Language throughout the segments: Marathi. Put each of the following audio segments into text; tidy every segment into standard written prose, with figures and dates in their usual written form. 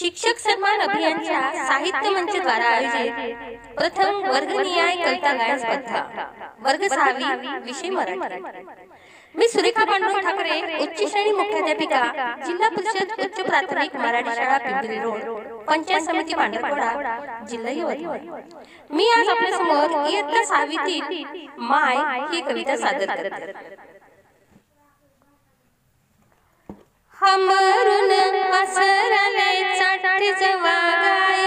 शिक्षक सन्मान अभियानच्या साहित्य मंच द्वारा आयोजित प्रथम वर्गनिहाय कविता गायन स्पर्धा वर्ग 6वी विषय मराठी। मी सुरेखा पांडुरंग ठाकरे, उच्च श्रेणी मुख्याध्यापिका, जिल्हा परिषद उच्च प्राथमिक मराठी शाळा पिंपरी रोड, पंचायत समिती पांढरकवडा, जिल्हा यवतमाळ। मी आज आपल्या समोर इयत्ता 6वीतील माय ही कविता सादर करते। हमरून पसरले चाटी जवागाय,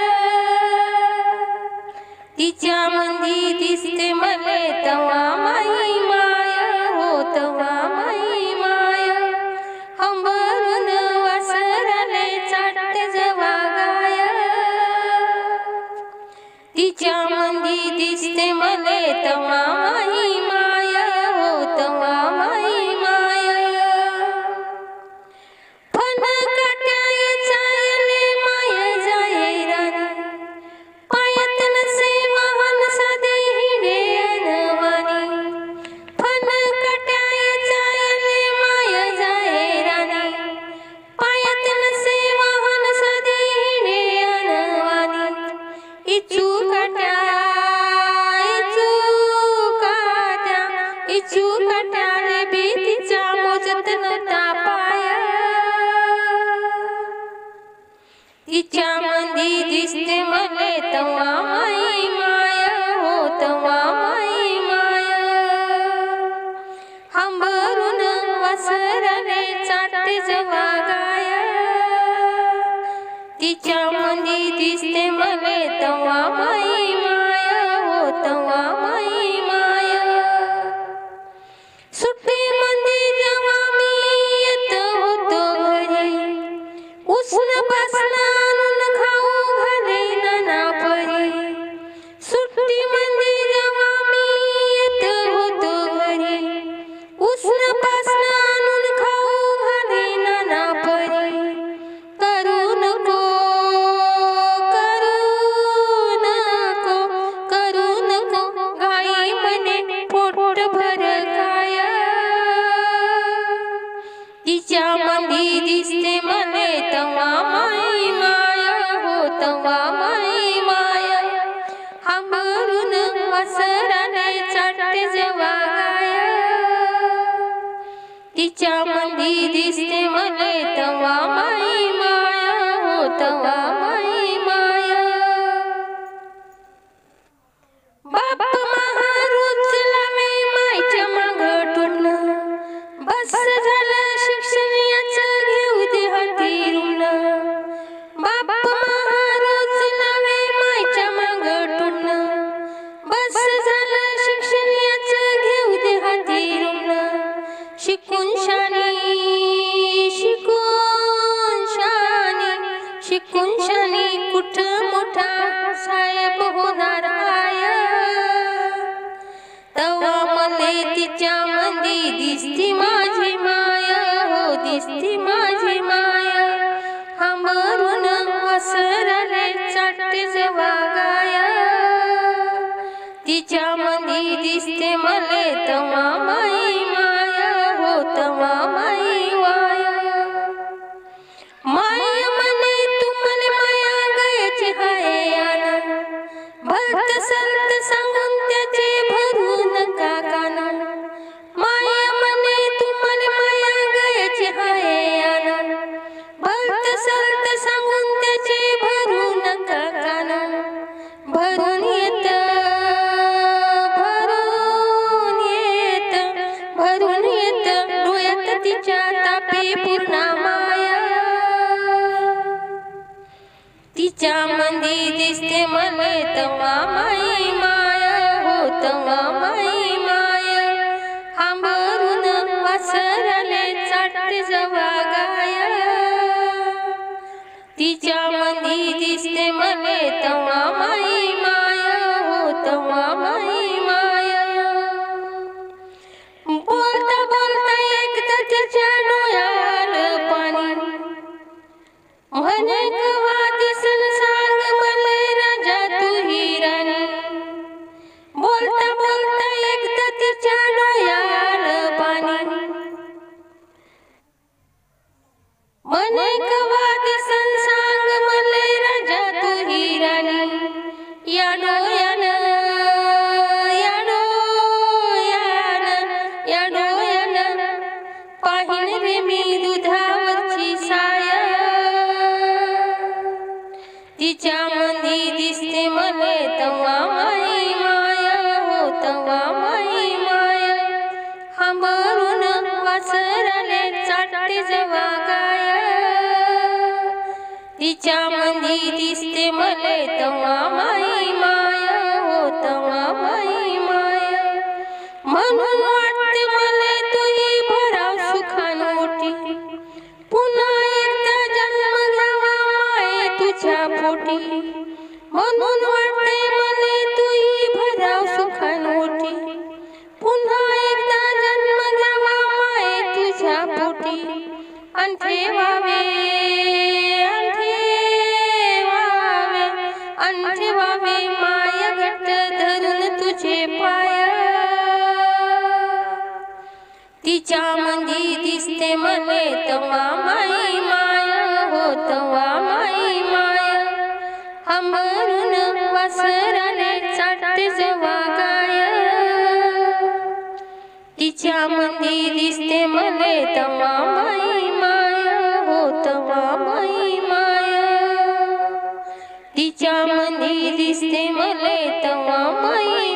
तिच्या मंदी दिसते मले तवा माई माय, हो तवा माई माय। हमरून पसरले चाटी जवागाय, तिच्या मंदी दिसते मले तवा माई माय, हो तवा माई माय। तिच्या मंदी दिसते मले तवा माई माय, हो तवा माई माय। हंबरून वसरले चाटे जवागाय, तिच्या मंदी दिसते मले तवा माई माय, हो तवा माई माय। सुट्टी मंदी जेव्हा मी येत होतो घरी, उष्ण पासन तिच्या मंदी दिसते मले तवा माई माय, हो तवा माई माय। हमरून वसरले चाटे जवागाय, तिच्या मंदी दिसते मले तवा माई माय, हो तवा माई माय। बाप महारूच लावे मायच्या मागटून, बस झालं शिक्षण याचं घेऊ दे हातीरून। बाप महारूच लावे मायच्या मागटून, बस झालं शिक्षण याचं घेऊ दे हातीरून। शिकून शानी शिकून शानी शिकून शानी कुठ मोठा साहेब होणार आय, तवा मले तिच्या मंदी दिसती माझी माय, हो दिसती माझी माय। हमरून वसरले चाटे जवागाय, तिच्या मंदी दिसते मले तवा माई माय, हो तवा माई माय। माय मने तुम्हाला माया गयाची हाय आना, भलत सलत सांगून त्याचे भरू नका काना। माय मने तुम्हाला माया गयाची हाय आना, भलत सलत सांगून त्याचे भरू नका काना। भरून येत भरून येत भरून येत डोळ्यात तिच्या तापी पूर्ण माया, तिच्या मंदी दिसते मले तवा माई माय, हो तवा माई माय। हमरून वसरले चाटे जवागाय, तिच्या मंदी दिसते मले तवा माई माय, हो तवा माई माय। बोलता बोलता एकदा तिच्या डोळ्यात पाणी, म्हणे कवा दिसन सांग मले राजा तू ही राणी। बोलता बोलता एकदा तिच्या डोळ्यात पाणी, म्हणे कवा दिसन सांग पाहिन रे मी दुधावरची साय तिच्या मंदी दिसते मले तवा माई माया हो तवा माई माया हांबरून वासराले चाटते जवा गाय तिच्या मंदी दिसते मले तवा माई माया हो तवा माई माया म्हणून वाटते मले तुही भराव सुखान मोठी पुन्हा एकदा जन्म घ्यावा माये तुझ्या पोटी म्हणून वाटते मले तुही भराव सुखान मोठी पुन्हा एकदा जन्म घ्यावा माये तुझ्या पोटी अन ठेवावे माया घट्ट धरून तुझे पाय तिच्या मंदी दिसते मले तवा माई माया हो तवा माई माया हांबरून वासराले चाटते जवा गाय तिच्या मंदी दिसते मले तवा माई माया हो तवा माई माया तिच्या मंदी दिसते मले तवा माई